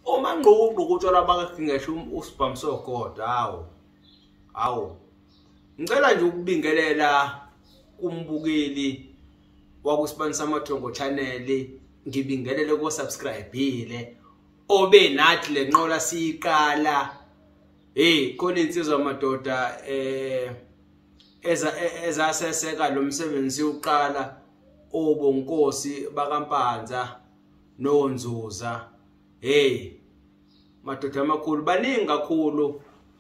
Uma ngqoqutshela abakhe ngisho usibhamso goda hawo ngicela nje ukubingelela kumbukeli wakusibani amathongo channel ngibingelele ko subscribeile obe nathi lenqola siyiqala khona insizwa madoda ezaseseka lo msebenzi uqala obonkosi bakampanza nonzuza madoda amakhulu baningi kakhulu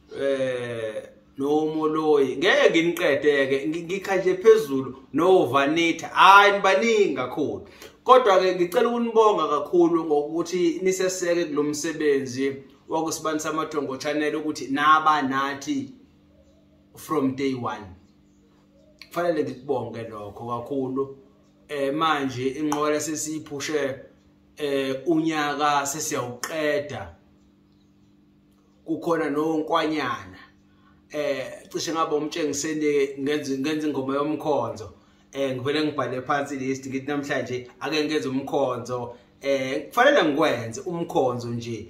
no moloyi ngeke nginiqedeke ngikhanje phezulu no vanita hayi baningi kakhulu kodwa ke ngicela ukunibonga kakhulu ngokuthi niseseke kulomsebenzi wakusibani amathongo channel ukuthi naba nathi from day one. Kufanele ngikubonge lokho kakhulu manje inqola sesiyiphushe unyaka sesiyawuqeda kukhona nonkwanyana cishe ngaba umtshengiseni ngenza ingoma yomkhonzo ngivele ngibhale phansi list ngithi namhlanje ake ngenze umkhonzo kufanele ngikwenze umkhonzo nje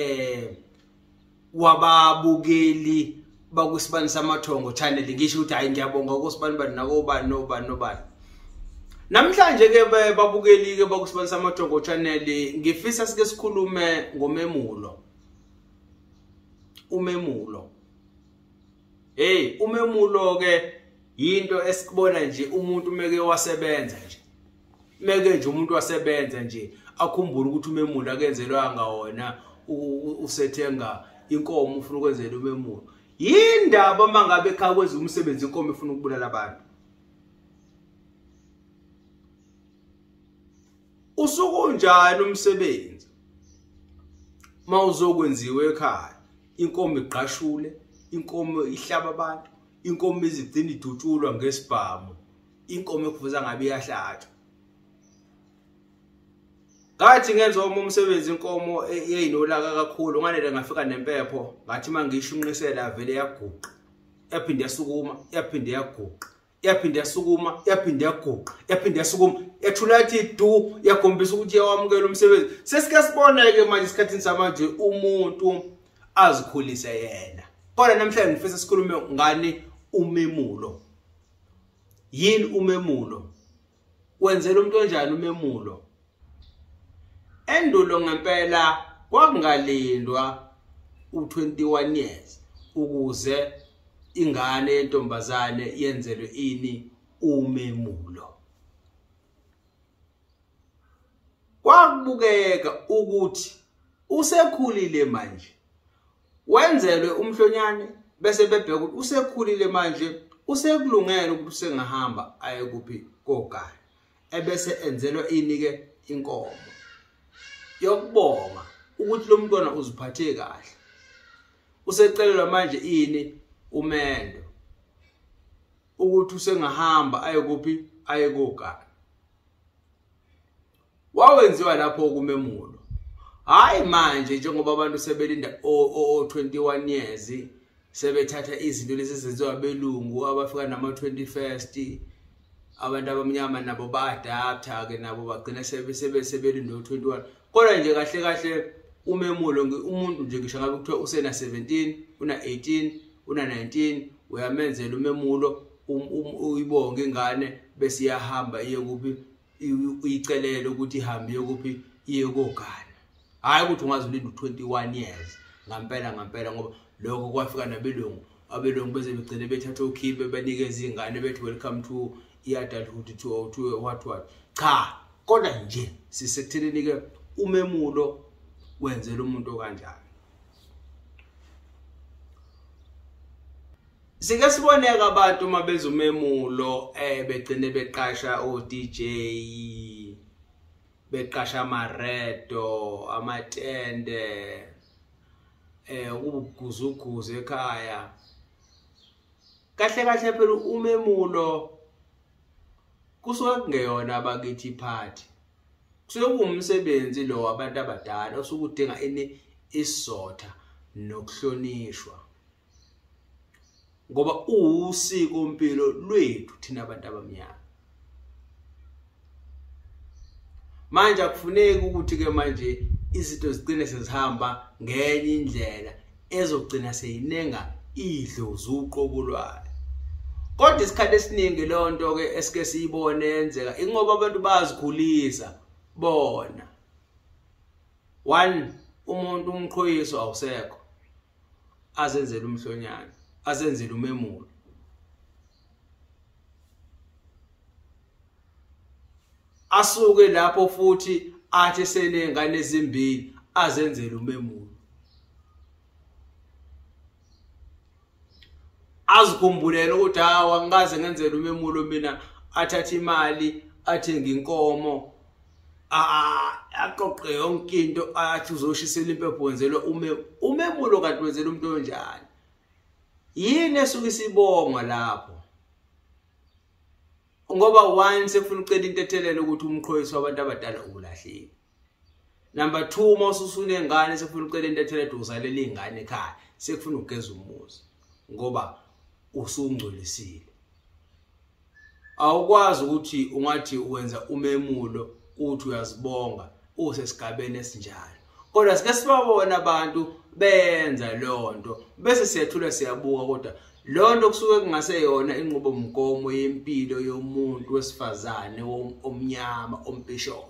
wababukeli bakusibani amathongo channel ngisho ukuthi hayi ngiyabonga ukusibani bani nakobani nobani namhlanje ke babukeli ke bakusibani amathongo channel ngifisa sike sikhulume ngomemulo. Umemulo umemulo ke into esikubona nje umuntu meke wasebenza nje meke nje umuntu wasebenza nje akhumbula ukuthi umemulo akenzelwanga wona usethenga inkomo ufuna ukwenzela umemulo yindaba mangabe ekhaya kwenza umsebenzi inkomo ifuna ukubulala abantu usuku njani umsebenzi mawuzokwenziwe ekhaya inkomo iqashule inkomo ihlaba abantu inkomo izigcina idutshulwa ngesibhamu inkomo ekuvuza ngabe iyahlatshwa ngathi ngenza umsebenzi inkomo eyinolaka kakhulu nganele ngafika nempepho ngathi mangishunqisela vele yaguqa yaphinde yasukuma yaphinde yaguqa yaphinde yasukuma yaphinde yaguqa yaphinde yasukuma yathula athi du yakhombisa ukuthi yawamukela umsebenzi sesike sibona ke manje isikhathini samanje umuntu azikhulise yena kodwa namhlanje ngifisa sikhulume ngani umemulo. Yini umemulo? Wenzela umuntu onjani umemulo? Endulo ngempela kwakungalindwa u21 years ukuze ingane yentombazane yenzelwe ini umemulo. Kwakubukeka ukuthi usekhulile manje wenzelwe umhlonyane bese bebheka ukuthi usekhulile manje usekulungela ukuthi usengahamba aye kuphi kogana ebese enzelwa ini ke inkomo yokubonga ukuthi lo mntwana uziphathe kahle usecelelwa manje ini umendo ukuthi usengahamba aye kuphi aye kogana wawenziwa lapho kumemulo hayi manje njengoba abantu sebelinda 21 years sebethatha izinto lezi ezenziwa abelungu abafika nama 21st abantu abamnyama nabo baadapta ke nabo bagcina sebelinda 21 kodwa nje kahle umemulo umuntu nje ngisho ngabe kuthiwa usena 17 una 18 una 19 uyamenzela umemulo uyibonga ingane bese iyahamba iye kuphi uyicelele ukuthi ihambe iye kuphi iye kogana hayi ukuthi ungazilinda 21 years ngampela ngoba lokho kwafika nabelungu abelungu beze begcine bethatha ukhibe banikeza ingane bethi welcome to iadulthood to what cha kodwa nje sisekutheleni ke umemulo wenzela umuntu kanjani sike siboneka abantu mabeza umemulo begcine beqasha o DJ beqasha amaredo amatende ukuguzuguzu ekhaya kahle phela umemulo kusuke kungeyona abakithi iphathi kusuke kumsebenzi lo wabantu abadala osukudinga ini isizotha nokuhlonishwa ngoba usiko impilo lwethu thina abantu abamnyama manje akufuneki ukuthi ke manje izinto zigcine sezihamba ngenye indlela ezogcina seyinenga idlozi uqobulwayo. Kodwa isikhathi esiningi lonto ke esike siyibone yenzeka ingoba abantu bazikhulisa bona. One, umuntu umqhoyiso awusekho, azenzele umhlonyana, azenzele umemulo. Asuke lapho futhi athi senengane ezimbili azenzele umemulo. Azikhumbulele ukuthi hawa ngikaze ngenzele umemulo mina, athathe imali athenga inkomo aqoqe yonke into athi uzoshisela impepho wenzelwe umemulo kanti wenzela umuntu onjani. Yini esuke isibongwa lapho? Ngoba one sekufuna ucela into ethelele ukuthi umqhoyiso wabantu abadala ukulahlile. Number 2, mawususunengane sekufuna ucela into ethelele uzalela ingane ekhaya, sekufuna ugeza umuzi ngoba usungcolisile. Awukwazi ukuthi ungathi uwenza umemulo uthi uyazibonga usesigabeni esinjalo. Kodwa sike sibabona abantu benza lonto bese siyethula siyabuka kodwa lonto kusuke kungaseyona inqubomgomo yempilo yomuntu wesifazane omnyama ompisholo.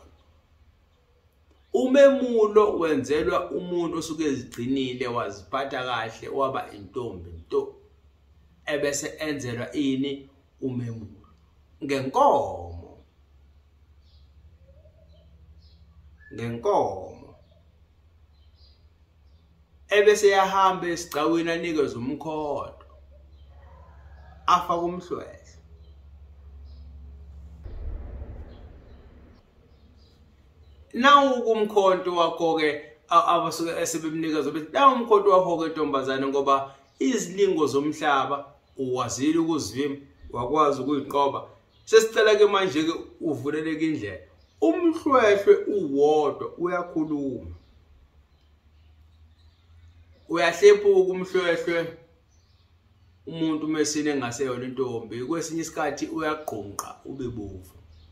Umemulo wenzelwa umuntu osuke ezigcinile waziphatha kahle waba intombi nto, ebese enzelwa ini umemulo ngenkomo. Ebese yahamba esigcawini anikeze umkhodo afaka umhlwehle. Nawu kumkhonto wakho ke abasuke esebemnikeza bethi nawu umkhonto wakho ke intombazane ngoba izilingo zomhlaba uwazile ukuzivima, wakwazi ukuyiqoba. Sesicela ke manje ke uvuleleke indlela. Umhlwehlwe uwodwa uyakhuluma. Uyahlephuka umhlwehlwe umuntu mesine engaseyona intombi, kwesinye isikhathi uyaqhunqa ube bovu.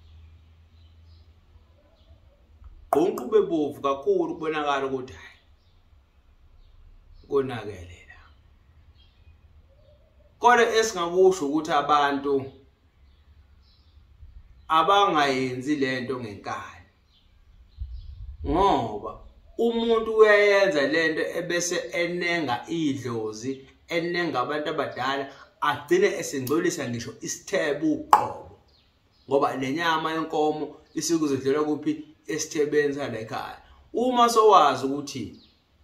Qhunqa ube bovu kakhulu kubonakala ukuthi hayi konakelela. Kodwa esingakusho ukuthi abantu abangayenzi lento ngenkani, ngoba umuntu uyayenza lento ebese enenga idlozi, enenga abantu abadala, agcine esengcolisa ngisho isithebe uqobo ngoba lenyama yenkomo isuke izodlela kuphi esithebeni sala ekhaya. Uma sowazi ukuthi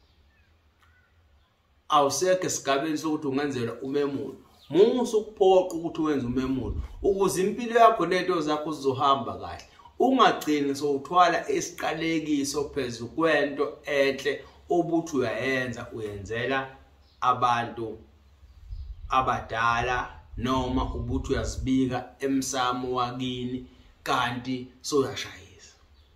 awusekho esigabeni sokuthi ungenzela umemulo, musu ukuphoqa ukuthi wenze umemulo ukuze impilo yakho nento zakho zizohamba kahle. Ungagcini sowuthwala isiqalekiso phezulu kwento enhle obuthi uyayenza uyenzela abantu abadala noma ubuthi uyazibika emsamo wakini kanti soyashayisa.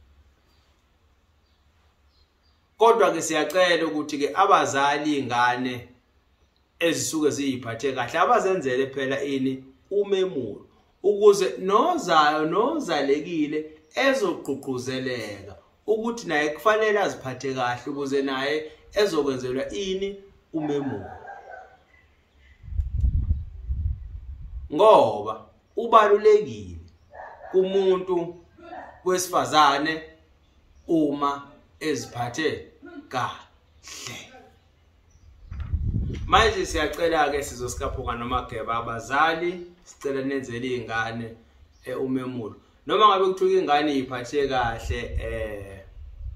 Kodwa ke siyacela ukuthi ke abazali ingane ezisuke ziyiphathe kahle abazenzele phela ini umemulo ukuze nozayo nozalekile ezogqugquzeleka ukuthi naye kufanele aziphathe kahle ukuze naye ezokwenzelwa ini umemulo. Ngoba ubalulekile kumuntu wesifazane uma eziphathe kahle. Manje siyacela ke sizosikaphuka nomageba abazali sicela nenzele izingane umemulo noma ngabe kuthiwa ingane iphathe kahle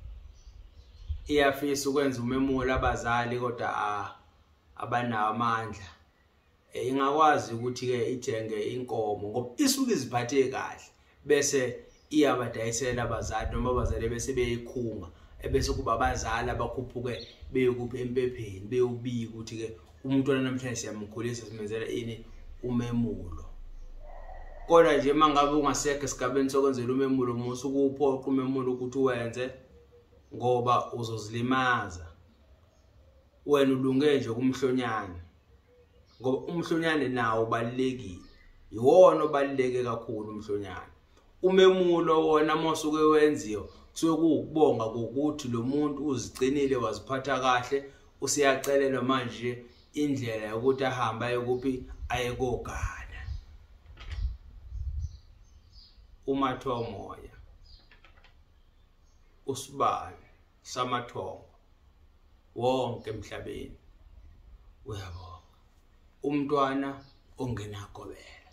iyafisa ukwenza umemulo abazali kodwa abanawo amandla ingakwazi ukuthi ke ithenge inkomo ngoba isuke iziphathe kahle bese iyabadayisela abazali noma abazali bese beyikhunga ebese kuba abazali abakhuphuke beyokupha empepheni beyobika ukuthi ke umntwana namhlanje siyamkhulisa simenzela ini umemulo. Kodwa nje mangabe ungasekho esigabeni sokwenzela umemulo musu ukuphoqa umemulo ukuthi uwenze ngoba uzozilimaza. Wena ulunge nje kumhlonyana ngoba umhlonyane nawo ubalekile, iwona obaleke kakhulu umhlonyana. Umemulo wona masuke wenziwa kusuke kuwukubonga ukuthi lo muntu uzigcinile waziphatha kahle, usiyacelela manje indlela yokuthi ahambe ayekuphi ayekogada. Umathomoya usibani samathongo wonke emhlabeni uyabonga umntwana ongenagobela.